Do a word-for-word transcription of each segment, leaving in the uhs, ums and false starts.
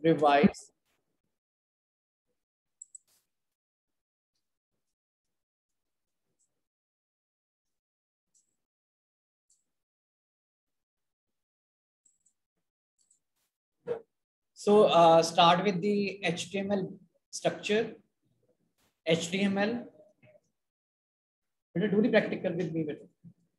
revise so uh, start with the H T M L structure. H T M L. Better do the practical with me, better.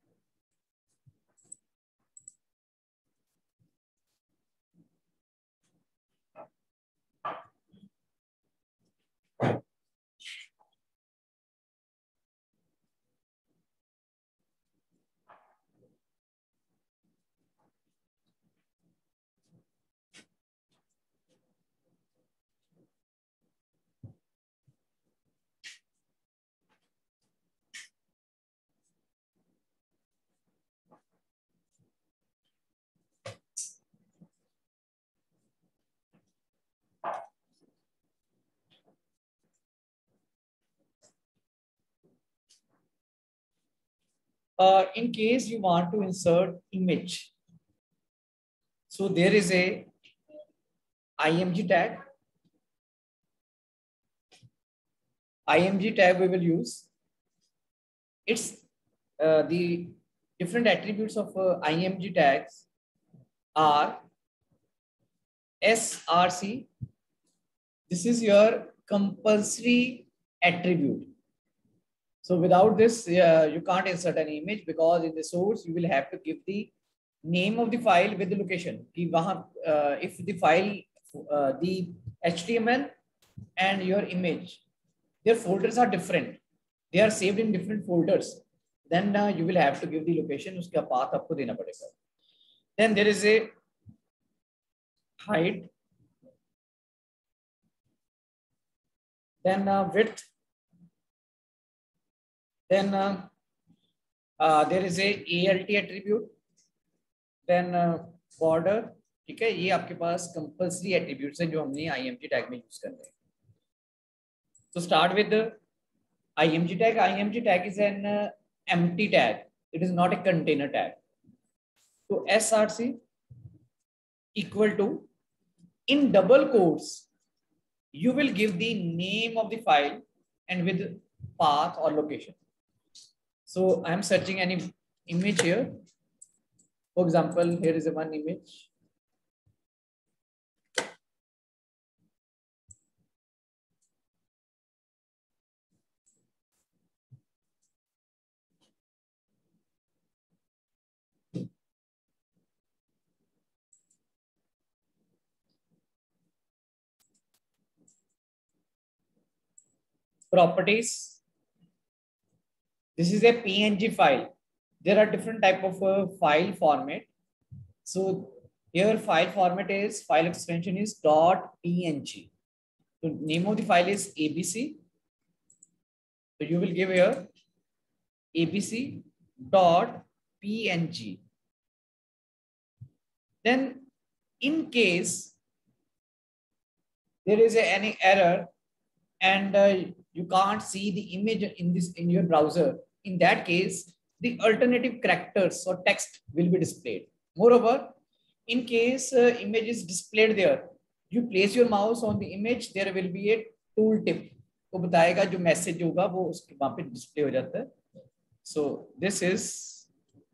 Uh, in case you want to insert image, so there is a img tag. Img tag we will use. It's uh, the different attributes of uh, img tags are S R C. This is your compulsory attribute. So without this, uh, you can't insert an image, because in the source you will have to give the name of the file with the location. Uh, if the file, uh, the H T M L and your image, their folders are different. They are saved in different folders. Then uh, you will have to give the location. Uska path aapko dena padega. Then there is a height. Then uh, width. Then uh, uh, there is a A L T attribute. Then uh, border. ठीक है, ये आपके पास compulsory attributes हैं जो हमने img tag में use करने हैं. So start with the img tag. Img tag is an uh, empty tag. It is not a container tag. So src equal to, in double quotes, you will give the name of the file and with path or location. So I am searching any image here. For example, here is a one image. Properties. This is a P N G file. There are different type of uh, file format. So here file format is, file extension is .png. So name of the file is A B C. So you will give here abc dot png. Then in case there is a, any error and uh, you can't see the image in this in your browser, in that case the alternative characters or text will be displayed. Moreover, in case uh, image is displayed there, you place your mouse on the image, there will be a tool tip को बताएगा जो message होगा वो उसके वहां पे display हो जाता है. So this is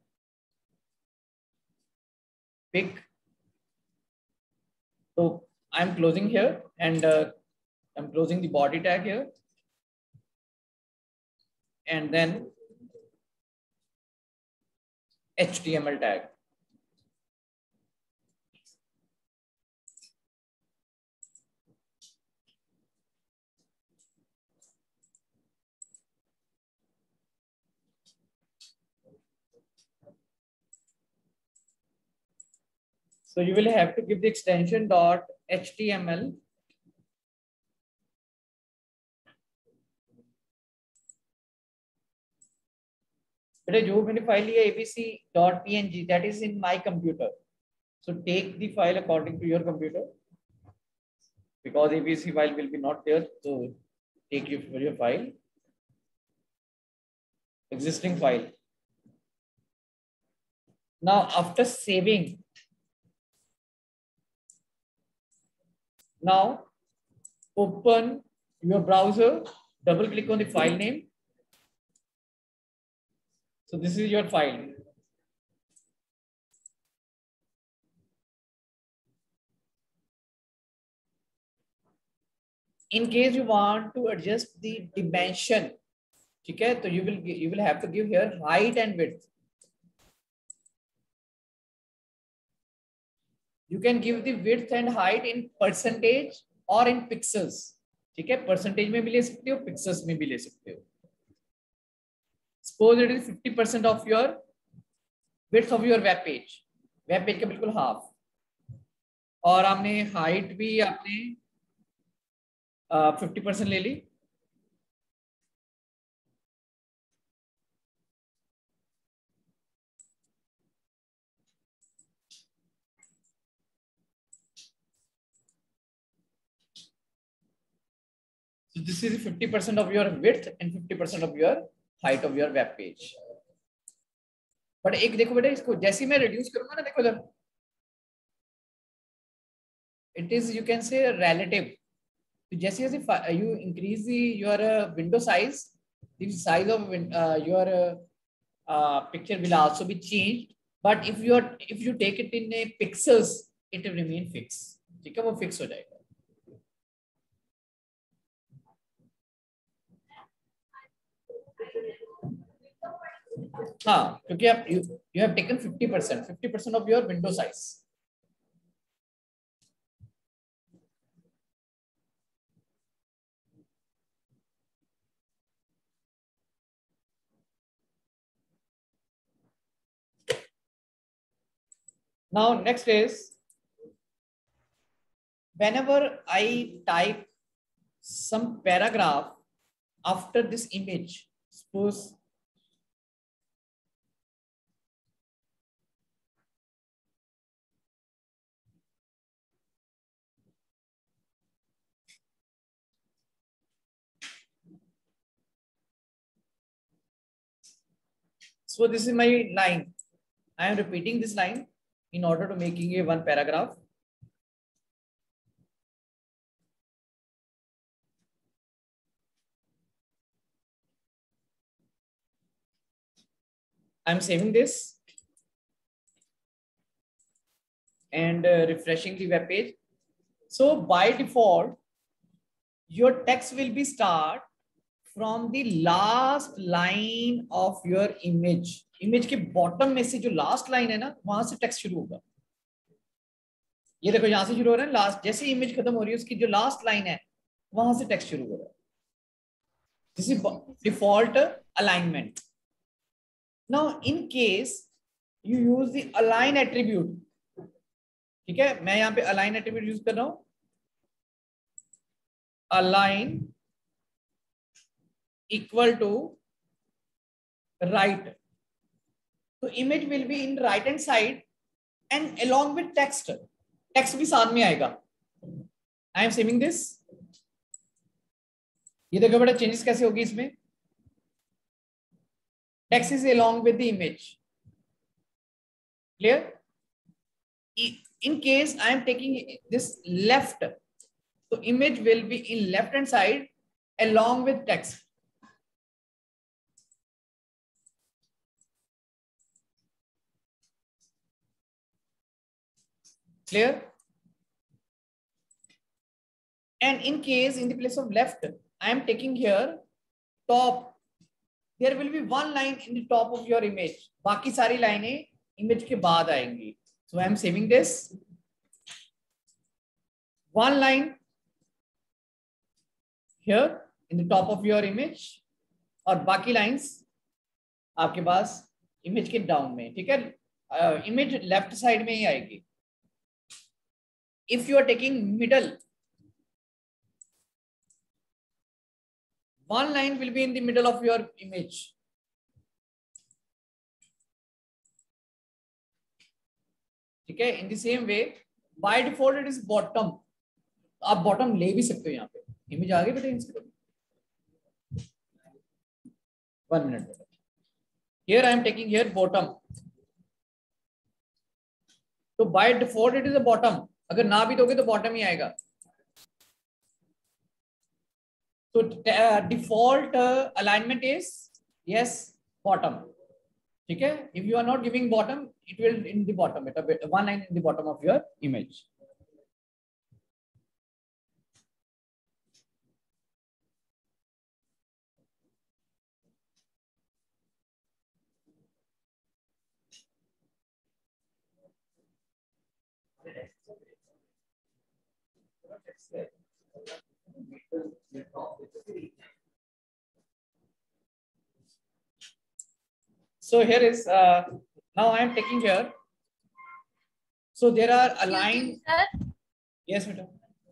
pick. So I'm closing here and uh, I'm closing the body tag here, and then H T M L tag. So you will have to give the extension dot H T M L. But जो मैंने file लिया abc dot png, that is in my computer. So take the file according to your computer, because abc file will be not there. So take your, your file, existing file. Now after saving, Now open your browser, double click on the file name. So this is your file. In case you want to adjust the dimension, ठीक है, तो you will you will have to give here height and width. You can give the width and height in percentage or in pixels. ठीक है, percentage में भी ले सकते हो, pixels में भी ले सकते हो. Suppose it is fifty percent of your width of your web page. Web page का बिल्कुल half. और आपने height भी आपने फिफ्टी परसेंट ले ली. So this is fifty percent of your width and fifty percent of your height of your web page. But एक देखो बेटा, इसको जैसे मैं reduce करूंगा ना, देखो इधर, it is you can say relative. तो जैसे जैसे you increase the your uh, window size, the size of uh, your uh, uh, picture will also be changed. But if you are if you take it in a pixels, it will remain fixed. ठीक है, वो fix हो जाएगा. हाँ, क्योंकि आप you, you have taken fifty percent, fifty percent of your window size. Now next is, whenever I type some paragraph after this image, suppose so this is my line. I am repeating this line in order to making a one paragraph. I am saving this and uh, refreshing the web page. So by default, your text will be start from the last line of your image. Image के bottom में से जो last line है ना, वहां से text शुरू होगा. ये देखो यहाँ से शुरू हो रहा है, last जैसे image खत्म हो रही है उसकी जो last line है वहां से text शुरू हो रहा है. This is default alignment. Now in case you use the align attribute, ठीक है, मैं यहाँ पे align attribute use कर रहा हूँ. Align equal to right. So image will be in right hand side and along with text. Text भी साथ में आएगा. I am saving this. ये देखो बेटा changes कैसे होगी इसमें. Text is along with the image. Clear? In case I am taking this left, so image will be in left hand side along with text. Clear? And in case in the place of left, I am taking here top. There will be one line in the top of your image. बाकी सारी लाइनें image के बाद आएंगी. So I am saving this. One line here in the top of your image और बाकी lines आपके पास image के down में. ठीक है? uh, image left side में ही आएगी. If you are taking middle, one line will be in the middle of your image. ठीक है? In the same way, by default it is bottom. आप bottom ले भी सकते हो यहाँ पे. Image आ गई बेटे इसके. One minute. Here I am taking here bottom. तो by default it is a bottom. अगर ना भी दोगे तो bottom ही आएगा. So uh, default uh, alignment is yes bottom. ठीक है? If you are not giving bottom, it will in the bottom. It a bit, one line in the bottom of your image. So here is uh, now I am taking here. So there are aligned. Yes, madam.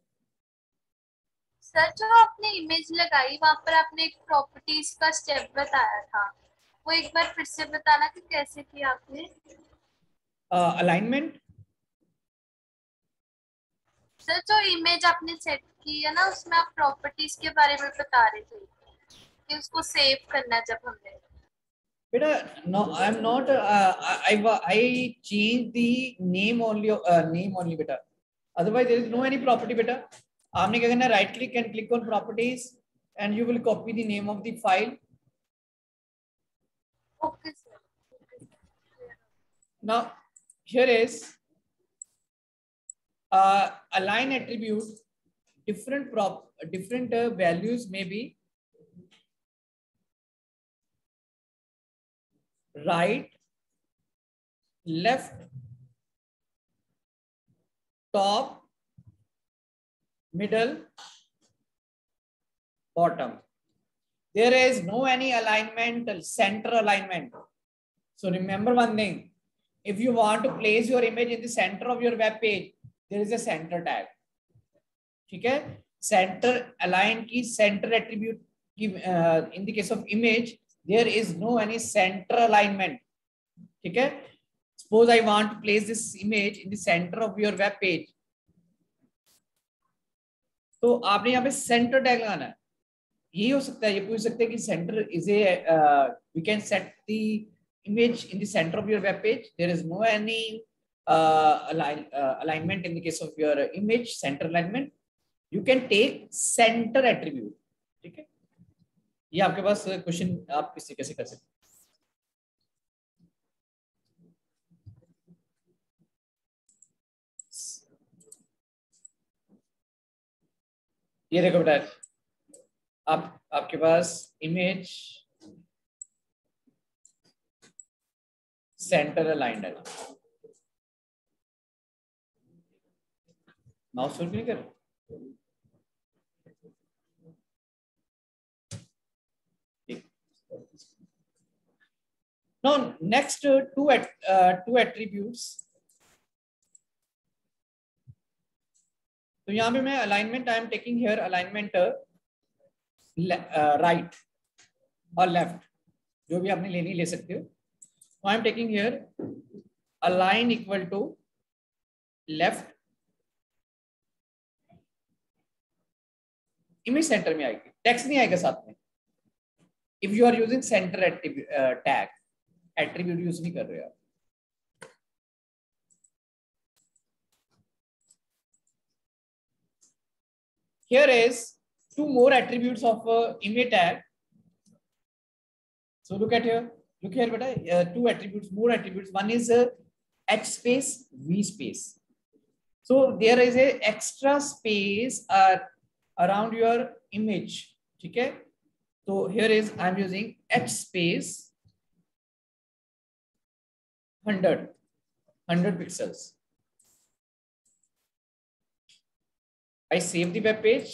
Sir जो आपने image लगाई वहां पर आपने एक properties का step बताया था, वो एक बार फिर से बताना कि कैसे किया आपने? अलाइनमेंट uh, सर जो इमेज आपने सेट की है ना, उसमें आप प्रॉपर्टीज के बारे में बता रहे थे कि उसको सेव करना जब हमने. बेटा no I am not uh, I I change the name only uh, name only बेटा, otherwise there is no any property बेटा. आपने क्या करना है, right click and click on properties and you will copy the name of the file. Okay sir. Now here is uh, align attribute, different prop different uh, values may be right, left, top, middle, bottom. There is no any alignment, center alignment. So remember one thing, if you want to place your image in the center of your web page, there is a center tag. ठीक है? Center align की center attribute की uh, in the case of image there is no any center alignment. ठीक है? Suppose I want to place this image in the center of your web page, तो आपने यहाँ पे center tag लगाना है. यही हो सकता है, ये पूछ सकते हैं कि center is a uh, we can set the image in the center of your web page. There is no any uh, align, uh, alignment in the case of your image center alignment. You can take center attribute. ठीक है? ये आपके पास question आप किसी कैसे कर सकते हैं. ये देखो बेटा, आप आपके पास इमेज सेंटर अलाइंड है. माउस नहीं कर. Now next uh, two at uh, two attributes. तो यहाँ पे मैं alignment I am taking here alignment right और लेफ्ट, जो भी आपने लेनी ले सकते हो. I am taking here align equal to left, image centre में आएगी, टेक्स्ट नहीं आएगा साथ में. If you are using centre tag, attribute use नहीं कर रहे आप. Here is two more attributes of uh, image tag. So look at here. Look here, beta. Uh, two attributes, more attributes. One is uh, H space, V space. So there is a extra space uh, around your image. Okay. So here is I'm using H space one hundred, one hundred pixels. I save the web page.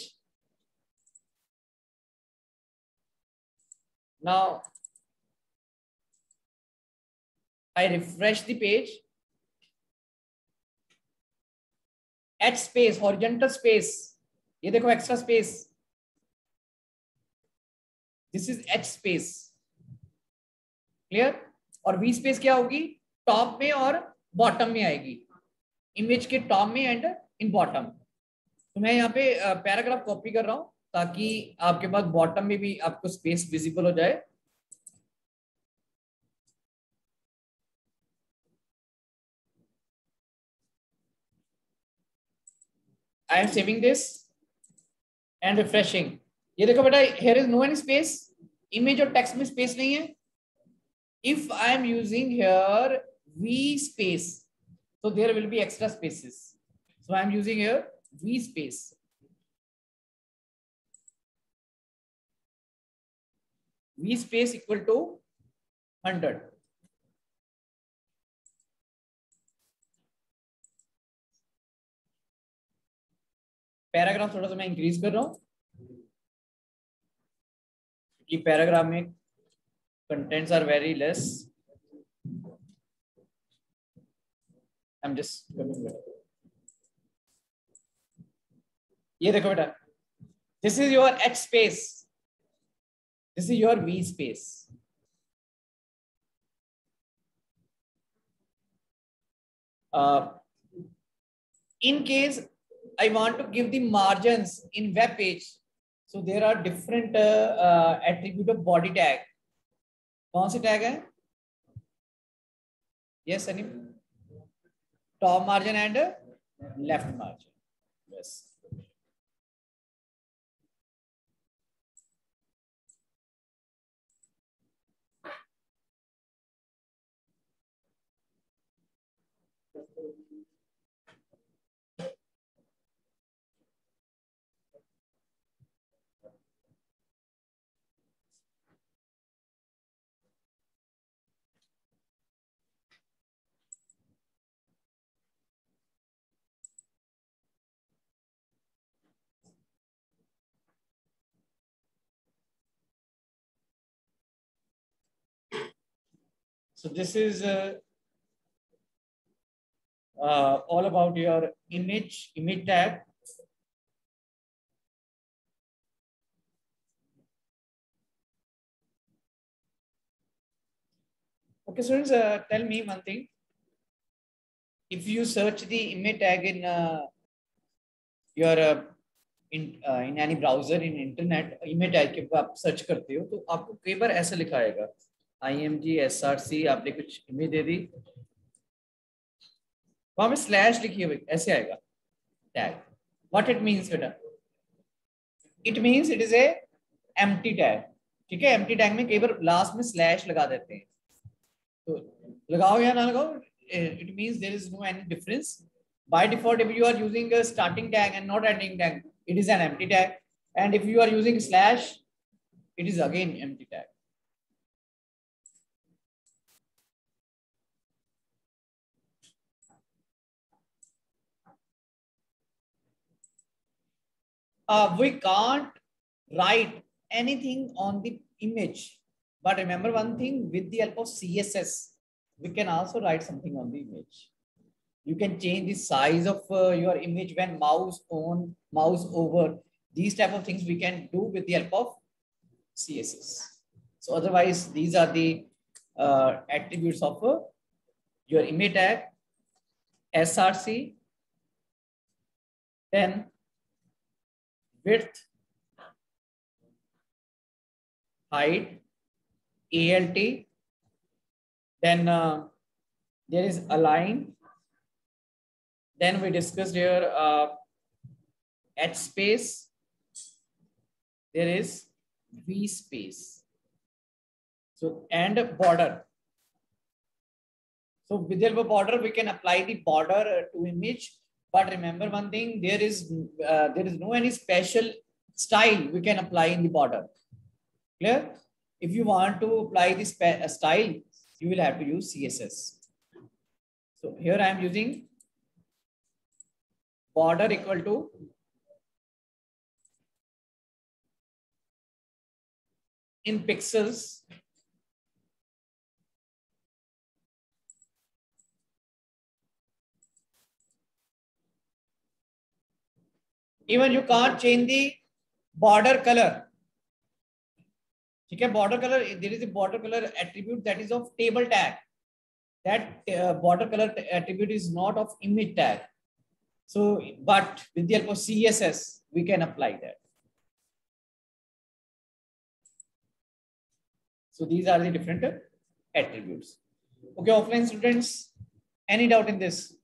Now I refresh the page. H space, horizontal space. ये देखो extra space. This is H space. Clear? और V space क्या होगी? Top में और bottom में आएगी. Image के टॉप में एंड इन बॉटम. तो मैं यहाँ पे पैराग्राफ कॉपी कर रहा हूं ताकि आपके पास बॉटम में भी आपको स्पेस विजिबल हो जाए. I am saving this and refreshing. ये देखो बेटा, here is no any space, image और text में space नहीं है. If I am using here V space, so there will be extra spaces. So I am using here V space. V space equal to one hundred. Paragraph थोड़ा सा मैं increase कर रहा हूं क्योंकि पैराग्राफ में contents are very less. I am just coming. ये देखो बेटा, this is your H space, this is your V space. in case I want to give the margins in web page, so there are different uh, uh, attribute of body tag. कौन सी tag है? Yes, any top margin and left margin. Yes. So this is uh, uh, all about your image, image tag. Okay, students, uh, tell me one thing. If you search the image tag in uh, your uh, in uh, in any browser in internet, image tag के आप search करते हो तो आपको कई बार ऐसा लिखा आएगा I M G S R C, आपने कुछ इमेज दे दी, वहां में स्लैश लिखी है, ऐसे आएगा टैग. व्हाट इट मींस बेटा? It means it is a empty tag. ठीक है, एम्प्टी टैग में कई बार लास्ट में स्लैश लगा देते हैं, तो लगाओ या ना लगाओ, it means there is no any difference. By default, if you are using a starting tag and not ending tag, it is an empty tag, and if you are using slash, it is again empty tag. Uh, we can't write anything on the image, but remember one thing, with the help of C S S, we can also write something on the image. You can change the size of uh, your image when mouse on, mouse over. These type of things we can do with the help of C S S. So otherwise, these are the uh, attributes of uh, your image tag, S R C, then width, height, A L T, then uh, there is align. Then we discussed here uh, H space, there is V space. So, and border. So with the help of border, we can apply the border to image. But remember one thing, there is uh, there is no any special style we can apply in the border. Clear? If you want to apply this style, you will have to use C S S. So here I am using border equal to in pixels even you can't change the border color. Okay, border color, there is a border color attribute that is of table tag. That uh, border color attribute is not of image tag. So, but with the help of C S S, we can apply that. So these are the different attributes. Okay, offline students, any doubt in this?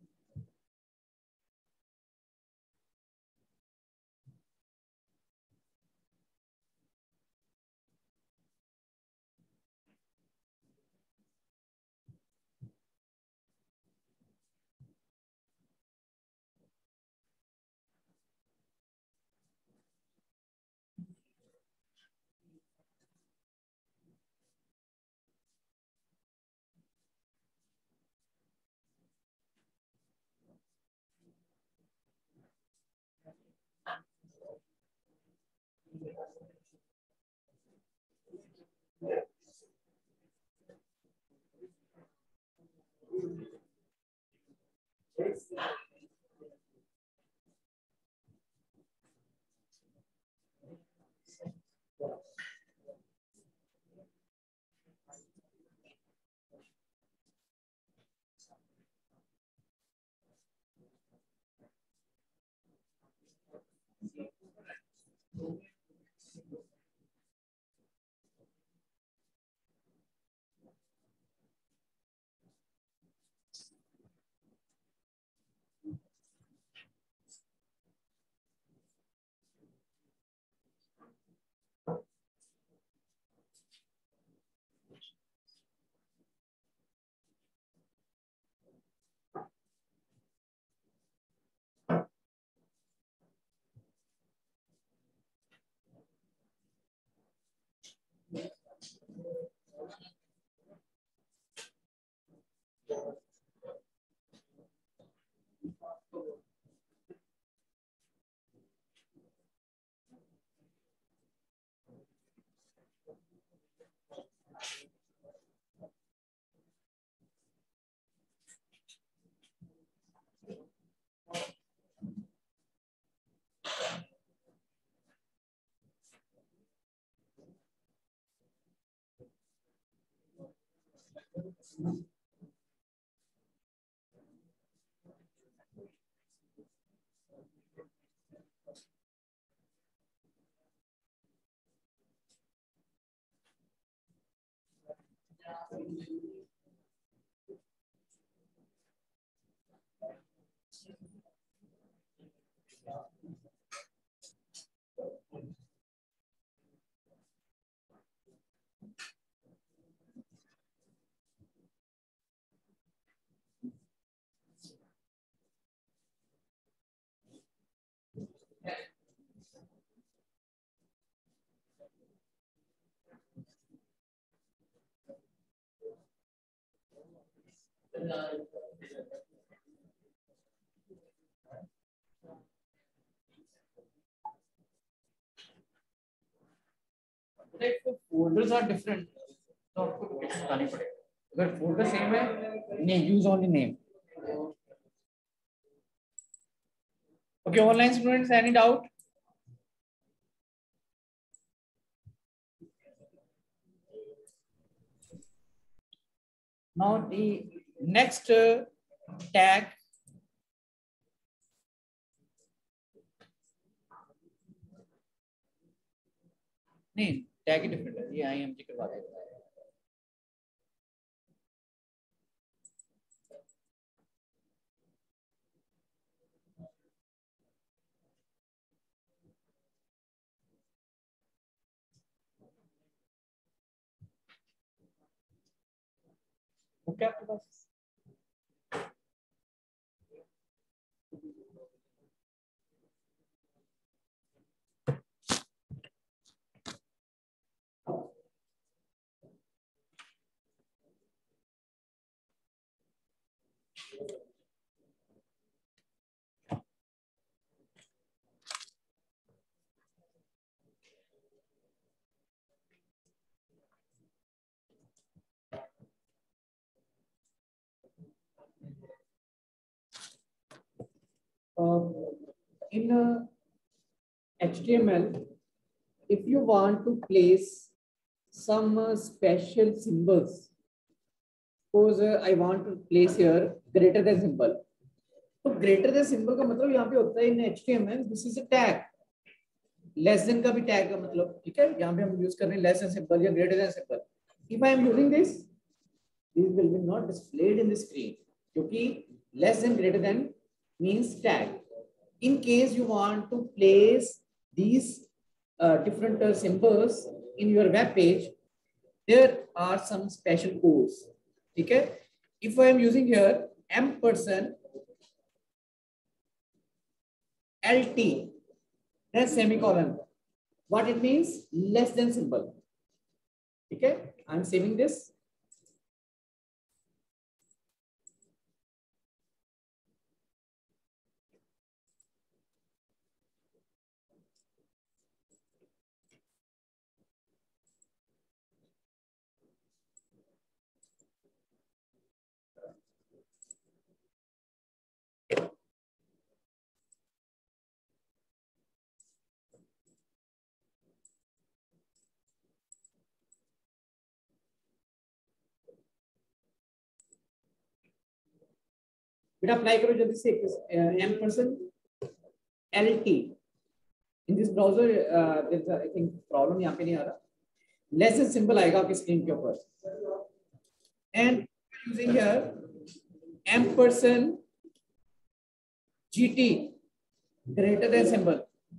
Folders are different तो आपको बतानी पड़ेगा। अगर folder same है, नहीं use only name. Okay, online students, any doubt? Now the next uh, tag नहीं tag ही different है, ये आई एम जी करवा देगा। ओके आपके पास uh, in uh, H T M L, if you want to place some uh, special symbols, suppose uh, I want to place here greater than symbol, तो greater than symbol का मतलब यहाँ पे होता है in H T M L this is a tag, less than का भी tag का मतलब, ठीक है, यहाँ पे हम यूज कर रहे हैं less than symbol या greater than symbol। If I am using this, these will be not displayed in the screen क्योंकि less than greater than means tag। In case you want to place these uh, different uh, symbols in your web page, there are some special codes, ठीक है। If I am using here ampersand L T, then semicolon, what it means? Less than symbol, ठीक है। I am saving this। बेटा apply करो जल्दी से ampersand L T in this browser, uh, there's a, I think problem यहाँ पे नहीं आ रहा, less than symbol आएगा आपकी स्क्रीन के ऊपर, and using here ampersand G T greater than symbol,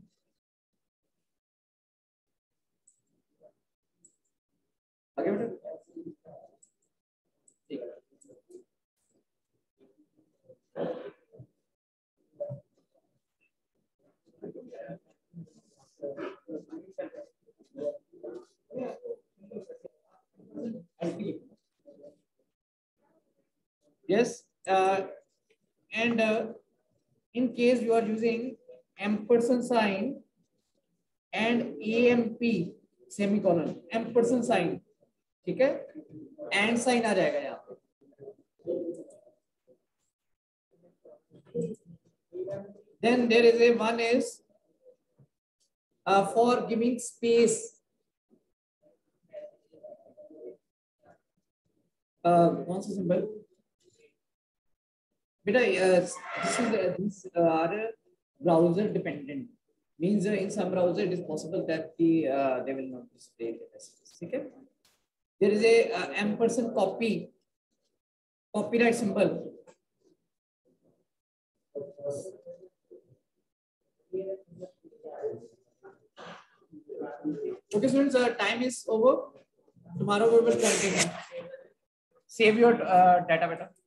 आगे बेटा ठीक है। Yes, uh, and uh, in case you are using ampersand sign and A M P semicolon, ampersand sign, ठीक है, एंड साइन आ जाएगा यहाँ पे। Then there is a one is uh, for giving space. Uh, कौन सा symbol बेटा? this is uh, these are browser dependent, means uh, in some browser it is possible that the uh, they will not display the messages. ठीक है, there is a uh, ampersand copy, copyright symbol. Okay students, uh, time is over. Tomorrow we will continue. Save your uh, data beta.